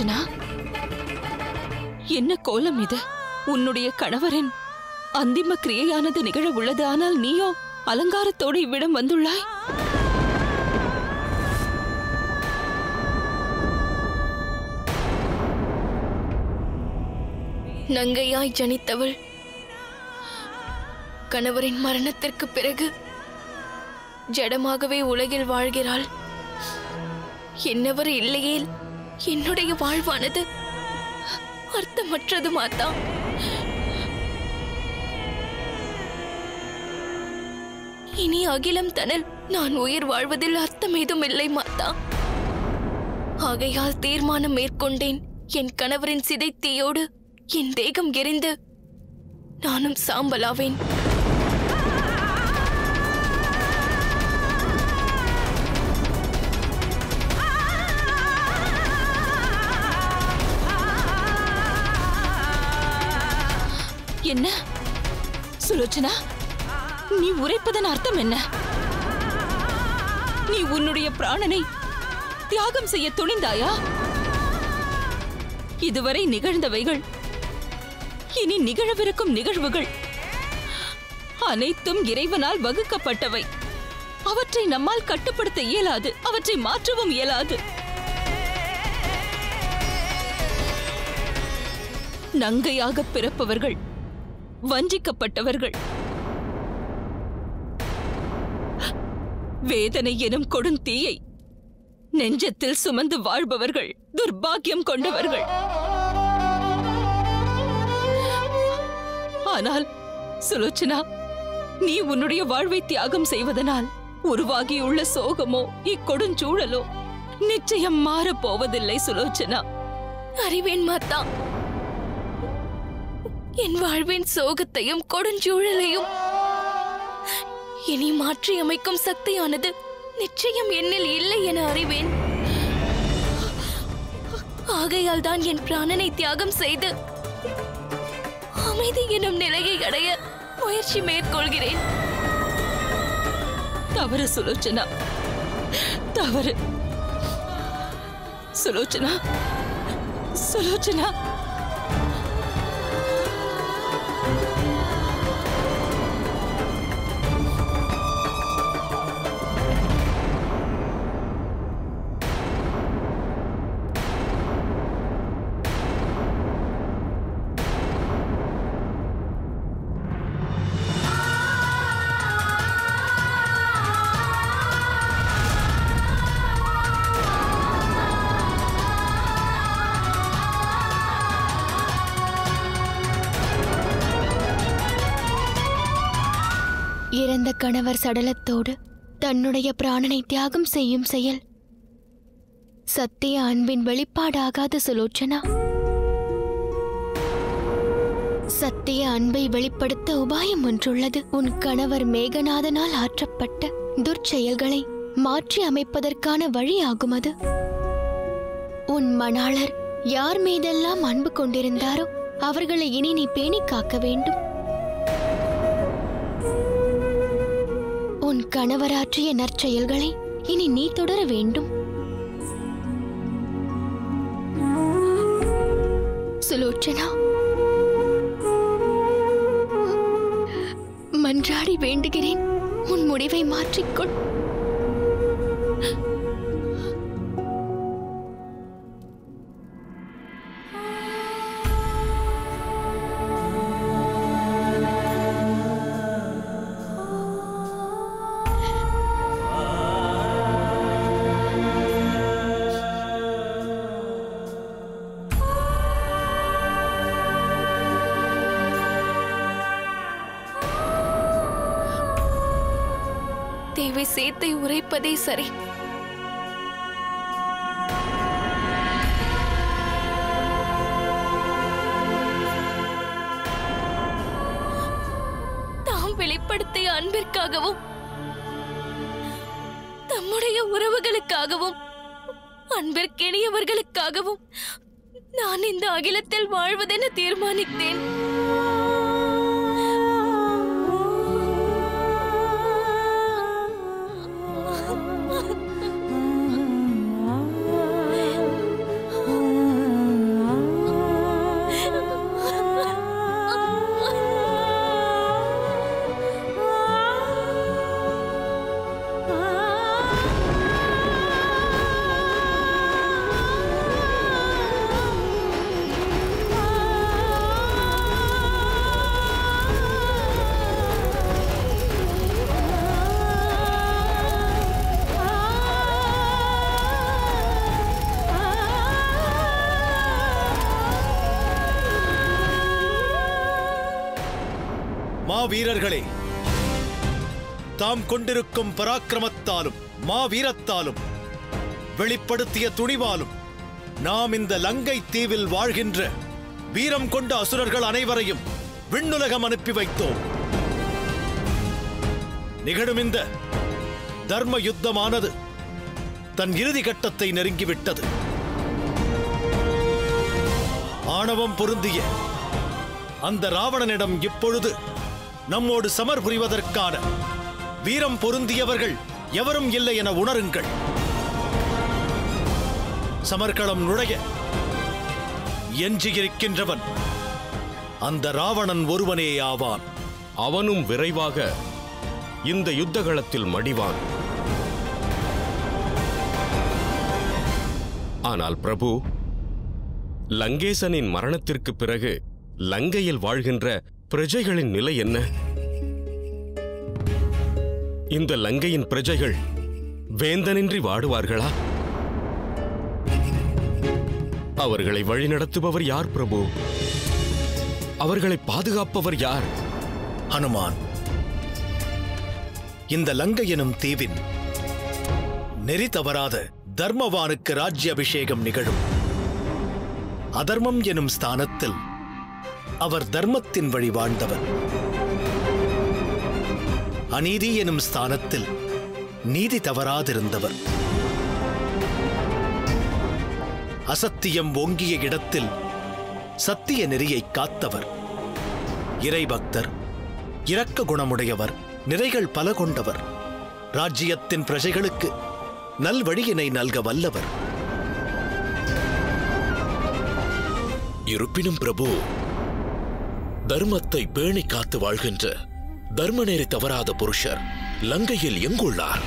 சுலோச்சனா, என்ன கோலம் இது? உன்னுடைய கணவரின் அந்திம கிரியையானது நிகழ உள்ளது. ஆனால் நீயோ அலங்காரத்தோடு இவ்விடம் வந்துள்ளாய். நங்கையாய் ஜனித்தவள் கணவரின் மரணத்திற்கு பிறகு ஜடமாகவே உலகில் வாழ்கிறாள். என்னவர் இல்லையேல் என்னுடைய வாழ்வானது அர்த்தமற்றது மாதா. இனி அகிலம் தனல் நான் உயிர் வாழ்வதில் அர்த்தம் ஏதும் இல்லை மாதா. ஆகையால் தீர்மானம் மேற்கொண்டேன். என் கணவரின் சிதைத்தீயோடு என் தேகம் எரிந்து நானும் சாம்பலாவேன். என்ன சுலோச்சனா, நீ உரைப்பதன் அர்த்தம் என்ன? நீ உன்னுடைய பிராணனை தியாகம் செய்ய துணிந்தாயா? இதுவரை நிகழ்ந்தவைகள், இனி நிகழவிருக்கும் நிகழ்வுகள் அனைத்தும் இறைவனால் வகுக்கப்பட்டவை. அவற்றை நம்மால் கட்டுப்படுத்த இயலாது, அவற்றை மாற்றவும் இயலாது. நங்கையாக பிறப்பவர்கள் வஞ்சிக்கப்பட்டவர்கள். வேதனை எனும் கொடுந்தீயை நெஞ்சத்தில் சுமந்து வாழ்பவர்கள் துர்பாக்கியம் கொண்டவர்கள். ஆனால் சுலோச்சனா, நீ உன்னுடைய வாழ்வை தியாகம் செய்வதனால் உருவாகியுள்ள சோகமோ இக்கொடுஞ்சூழலோ நிச்சயம் மாறப்போவதில்லை சுலோச்சனா. அறிவேன் மாதா. என் வாழ்வின் சோகத்தையும் கொடுஞ்சூழலையும் இனி மாற்றி அமைக்கும் சக்தியானது நிச்சயம் என்னில் இல்லை என அறிவேன். ஆகையால் தான் என் பிராணனை தியாகம் செய்து அமைதி எனும் நிலையை அடைய முயற்சி மேற்கொள்கிறேன். தவறு சுலோச்சனா, தவறு சுலோச்சனா. சுலோச்சனா, இறந்த கணவர் சடலத்தோடு தன்னுடைய பிராணனை தியாகம் செய்யும் செயல் சத்திய அன்பின் வெளிப்பாடாகாத சுலோச்சனா. சத்திய அன்பை வெளிப்படுத்த உபாயம் ஒன்றுள்ளது. உன் கணவர் மேகநாதனால் ஆற்றப்பட்ட துர்ச்செயல்களை மாற்றி அமைப்பதற்கான வழியாகும் அது. உன் மணாளர் யார் மீதெல்லாம் அன்பு கொண்டிருந்தாரோ அவர்களை இனி நீ பேணி காக்க வேண்டும். உன் கணவராற்றிய நற்செயல்களை இனி நீ தொடர வேண்டும். சுலோச்சனா, மன்றாடி வேண்டுகிறேன், உன் முடிவை மாற்றிக்கொள். தேவை சேத்தை உரைப்பதே சரி. தாம் வெளிப்படுத்திய அன்பிற்காகவும் தம்முடைய உறவுகளுக்காகவும் அன்பிற்கினியவர்களுக்காகவும் நான் இந்த அகிலத்தில் வாழ்வதென தீர்மானித்தேன். மாவீரர்களே, தாம் கொண்டிருக்கும் பராக்கிரமத்தாலும் மாவீரத்தாலும் வெளிப்படுத்திய துணிவாலும் நாம் இந்த லங்கை தீவில் வாழ்கின்ற வீரம் கொண்ட அசுரர்கள் அனைவரையும் விண்ணுலகம் அனுப்பி வைத்தோம். நிகழும் இந்த தர்ம யுத்தமானது தன் இறுதி கட்டத்தை நெருங்கிவிட்டது. ஆணவம் பொருந்திய அந்த ராவணனிடம் இப்பொழுது நம்மோடு சமர் புரிவதற்கான வீரம் பொருந்தியவர்கள் எவரும் இல்லை என உணருங்கள். சமர்களம் நுழைய எஞ்சியிருக்கின்றவன் அந்த ராவணன் ஒருவனே ஆவான். அவனும் விரைவாக இந்த யுத்தகளத்தில் மடிவான். ஆனால் பிரபு, லங்கேசனின் மரணத்திற்கு பிறகு லங்கையில் வாழ்கின்ற பிரஜைகளின் நிலை என்ன? இந்த லங்கையின் பிரஜைகள் வேந்தனின்றி வாடுவார்களா? அவர்களை வழிநடத்துபவர் யார் பிரபு? அவர்களை பாதுகாப்பவர் யார்? ஹனுமான், இந்த லங்கை எனும் தீவின் நெறி தவறாத தர்மவானுக்கு ராஜ்ய அபிஷேகம் நிகழும். அதர்மம் எனும் ஸ்தானத்தில் அவர் தர்மத்தின் வழி வாழ்ந்தவர். அநீதி எனும் ஸ்தானத்தில் நீதி தவறாதிருந்தவர். அசத்தியம் ஓங்கிய இடத்தில் சத்திய நெறியை காத்தவர். இறைபக்தர், இரக்க குணமுடையவர், நிறைகள் பல கொண்டவர், ராஜ்யத்தின் பிரஜைகளுக்கு நல்வழியினை நல்க வல்லவர். இருப்பினும் பிரபு, தர்மத்தை பேணி காத்து வாழ்கின்ற தர்மநெறி தவறாத புருஷர் லங்கையில் எங்குள்ளார்?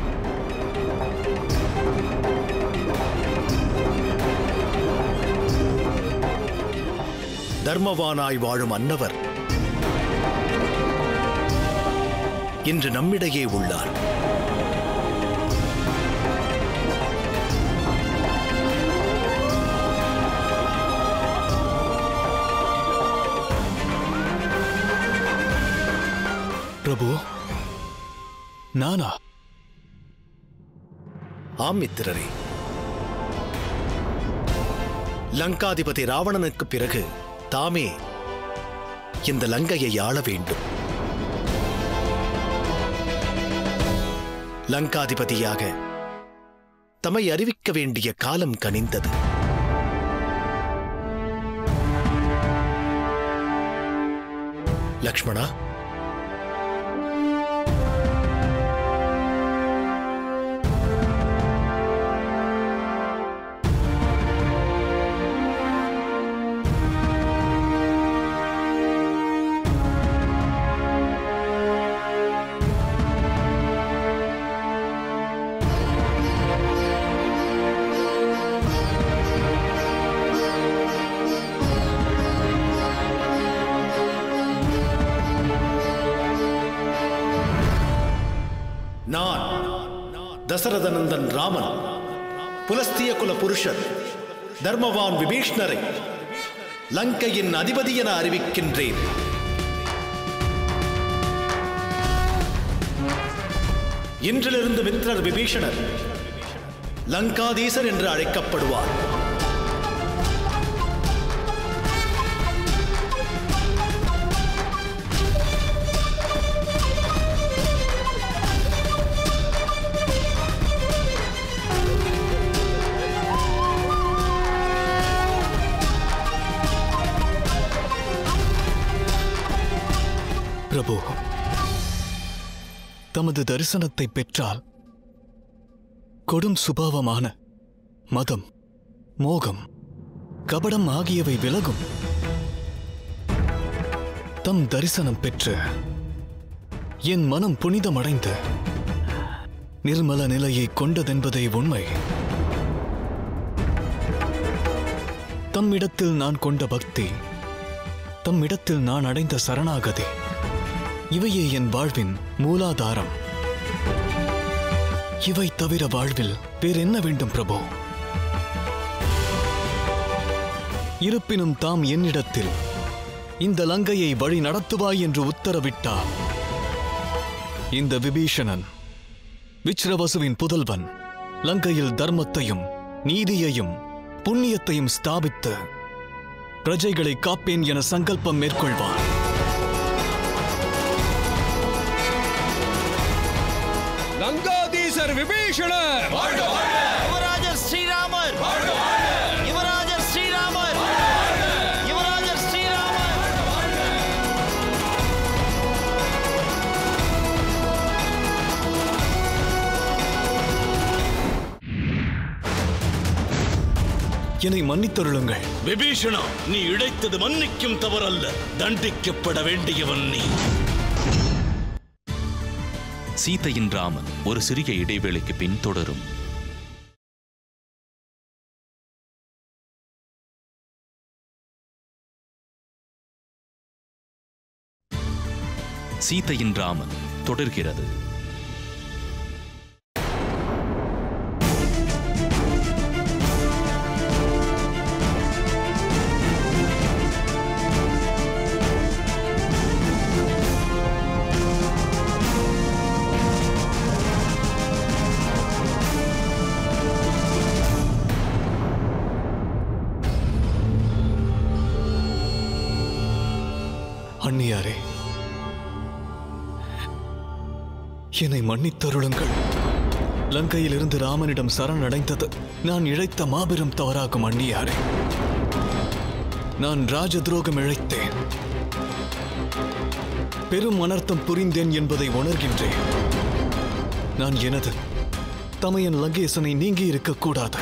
தர்மவானாய் வாழும் அன்னவர் இன்று நம்மிடையே உள்ளார். பிரபு, நானா? ஆம் மித்திரரே. லங்காதிபதி ராவணனுக்கு பிறகு தாமே இந்த லங்கையை ஆள வேண்டும். லங்காதிபதியாக தம்மை அறிவிக்க வேண்டிய காலம் கனிந்தது. லக்ஷ்மணா, நான் தசரதநந்தன் ராமன், புலஸ்திய குல புருஷர் தர்மவான் விபீஷ்ணரை லங்கையின் அதிபதி என அறிவிக்கின்றேன். இன்றிலிருந்து மித்திரர் விபீஷணர் லங்காதீசர் என்று அழைக்கப்படுவார். பிரபு, தமது தரிசனத்தை பெற்றால் கொடும் சுபாவமான மதம், மோகம், கபடம் ஆகியவை விலகும். தம் தரிசனம் பெற்று என் மனம் புனிதமடைந்து நிர்மல நிலையை கொண்டதென்பதே உண்மை. தம்மிடத்தில் நான் கொண்ட பக்தி, தம்மிடத்தில் நான் அடைந்த சரணாகதி, இவையே என் வாழ்வின் மூலாதாரம். இவை தவிர வாழ்வில் வேறென்ன வேண்டும் பிரபு? இருப்பினும் தாம் என்னிடத்தில் இந்த லங்கையை வழி நடத்துவாய் என்று உத்தரவிட்டார். இந்த விபீஷணன் விச்ரவசுவின் புதல்வன் லங்கையில் தர்மத்தையும் நீதியையும் புண்ணியத்தையும் ஸ்தாபித்து பிரஜைகளை காப்பேன் என சங்கல்பம் மேற்கொள்வார். லங்காதீசர் விபீஷணர் யுவராஜர் ஸ்ரீராமர் யுவராஜர் ஸ்ரீராமர் யுவராஜர் ஸ்ரீராமர். என்னை மன்னித்தருளுங்கள். விபீஷணா, நீ இழைத்தது மன்னிக்கும் தவறல்ல, தண்டிக்கப்பட வேண்டியவன் நீ. சீதையின் ராமன் ஒரு சிறிய இடைவேளைக்கு பின் தொடரும். சீதையின் ராமன் தொடர்கிறது. அண்ணியாரே, என்னை மன்னித்தருளுங்கள். லங்கையிலிருந்து ராமனிடம் சரணடைந்தது நான் இழைத்த மாபெரும் தவறாகும் அண்ணியாரே. நான் ராஜ துரோகம் இழைத்தேன், பெரும் அனர்த்தம் புரிந்தேன் என்பதை உணர்கின்றேன். நான் எனது தமையன் லங்கேசனை நீங்கி இருக்கக்கூடாது.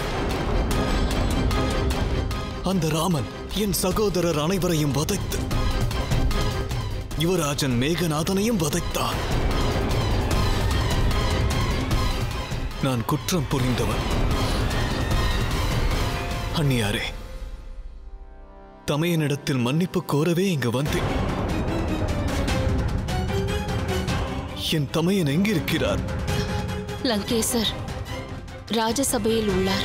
அந்த ராமன் என் சகோதரர் அனைவரையும் வதைத்து யுவராஜன் மேகநாதனையும் வதைத்தான். நான் குற்றம் புரிந்தவன். அண்ணியாரே, தமையனிடத்தில் மன்னிப்பு கோரவே இங்கு வந்தேன். என் தமையன் எங்கிருக்கிறார்? லங்கேசர் ராஜசபையில் உள்ளார்.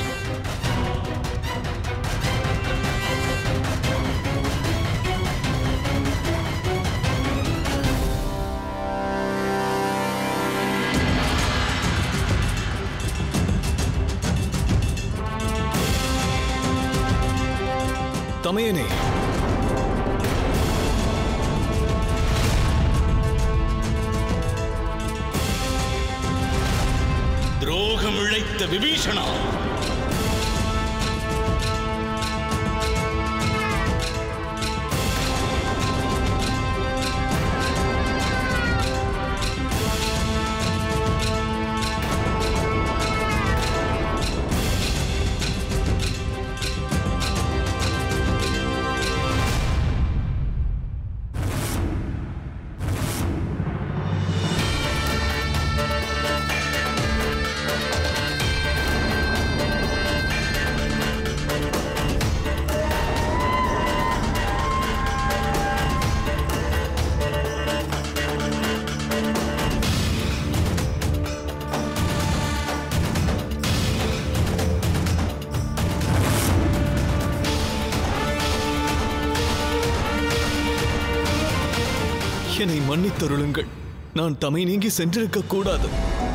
தமையனே, துரோகம் இழைத்த விபீஷணா, என்னை மன்னித்தருளுங்கள். நான் தமை நீங்கி சென்றிருக்க கூடாது.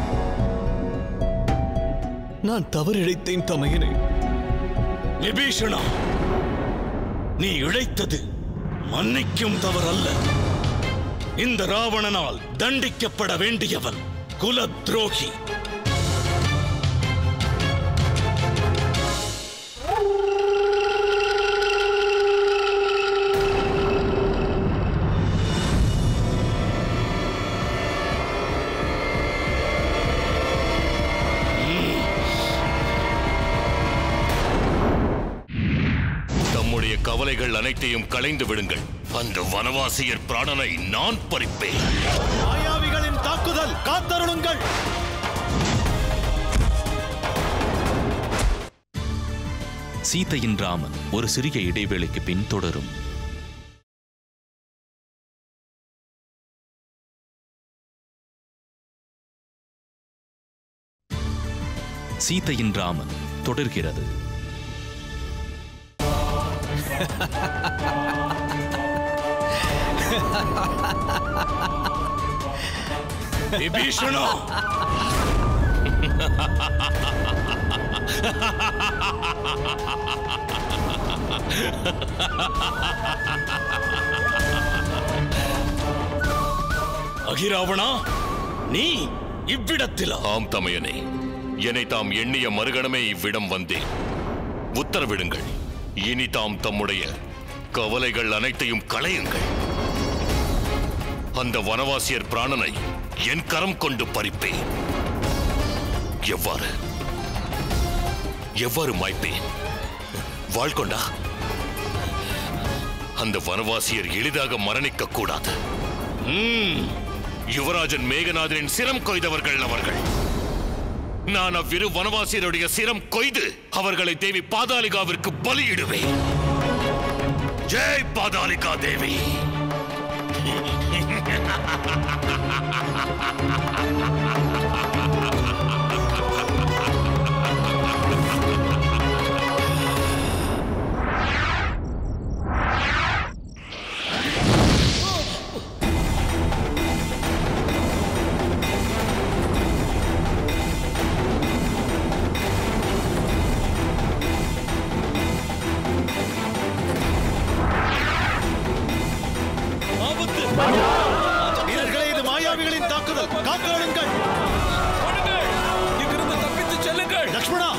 நான் தவறிழைத்தேன் தமையனே. விபீஷணா, நீ இழைத்தது மன்னிக்கும் தவறல்ல. இந்த ராவணனால் தண்டிக்கப்பட வேண்டியவன் குல துரோகி. கவலைகள் அனைத்தையும் களைந்து விடுங்கள். அந்த வனவாசியர் பிராணனை நான் பறிப்பேன். மாயாவிகளின் தாக்குதல் காத்தருளுங்கள். சீதையின் ராமன் ஒரு சிறிய இடைவேளைக்கு பின் தொடரும். சீதையின் ராமன் தொடர்கிறது. விபீஷணா! அகிராவணா, நீ இவ்விடத்தில்? ஆம் தமையனே, என்னை தாம் எண்ணிய மறுகணமே இவ்விடம் வந்தேன். உத்தரவிடுங்கள். இனி தாம் தம்முடைய கவலைகள் அனைத்தையும் களையுங்கள். அந்த வனவாசியர் பிராணனை என் கரம் கொண்டு பறிப்பேன். எவ்வாறு மாய்ப்பேன்? வாழ்கொண்டா, அந்த வனவாசியர் எளிதாக மரணிக்க கூடாது. யுவராஜன் மேகநாதனின் சிரம் கொய்தவர்கள் அவர்கள். நான் அவ்விரு வனவாசியருடைய சிரம் கொய்து அவர்களை தேவி பாதாலிகாவிற்கு பலியிடுவேன். ஜெய் பாதாலிகா தேவி! வீரர்களே, இது மாயாவிகளின் தாக்குதல். காப்பாடுங்கள்! இங்கிருந்து தப்பித்து செல்லுங்கள். லக்ஷ்மணா!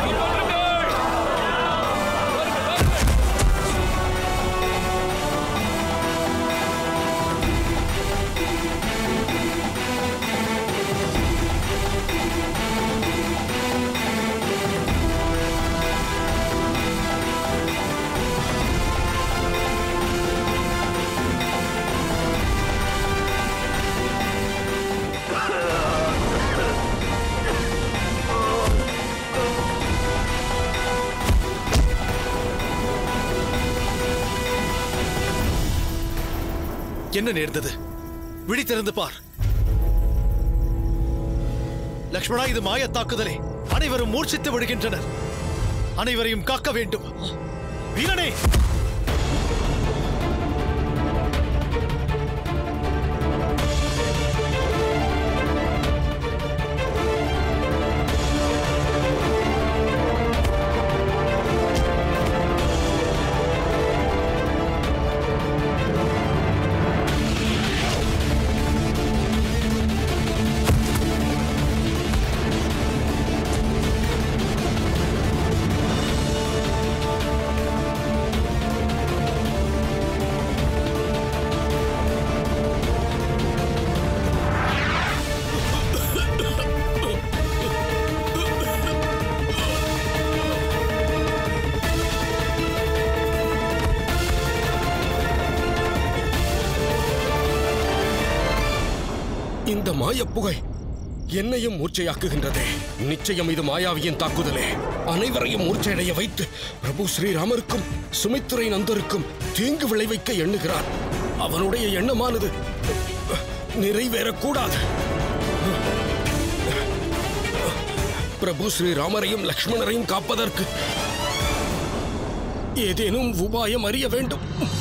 என்ன நேர்ந்தது? விழித்திருந்து பார். லக்ஷ்மணா, இது மாய தாக்குதலே. அனைவரும் மூர்ச்சித்து விடுகின்றனர். அனைவரையும் காக்க வேண்டும். வீரனே! இந்த மாயப்புகை என்னையும் மூர்ச்சையாக்குகின்றதே. நிச்சயம் இது மாயாவியின் தாக்குதலே. அனைவரையும் மூர்ச்சையடைய வைத்து பிரபு ஸ்ரீராமருக்கும் சுமித்திரை நந்தருக்கும் தீங்கு விளைவிக்க எண்ணுகிறான். அவனுடைய எண்ணமானது நிறைவேறக்கூடாது. பிரபு ஸ்ரீராமரையும் லக்ஷ்மணரையும் காப்பதற்கு ஏதேனும் உபாயம் அறிய வேண்டும்.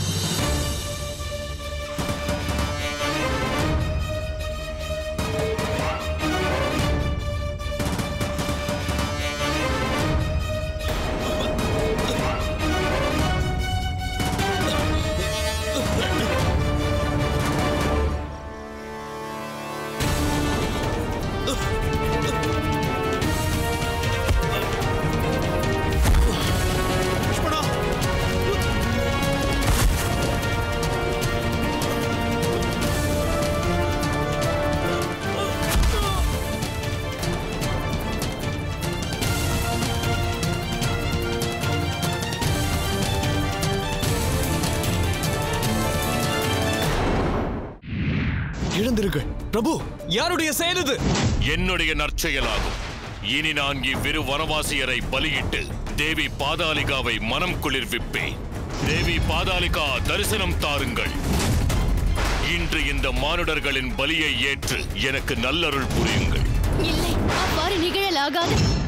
எழுந்திருங்கள் பிரபு. யாருடைய செயல் இது? என்னுடைய நற்செயலாகும். இனி நான் இவ்விரு வனவாசியரை பலியிட்டு தேவி பாதாலிகாவை மனம் குளிர்விப்பேன். தேவி பாதாலிகா, தரிசனம் தாருங்கள். இன்று இந்த மானுடர்களின் பலியை ஏற்று எனக்கு நல்லருள் புரியுங்கள். இல்லை, அவ்வாறு நிகழலாகாது.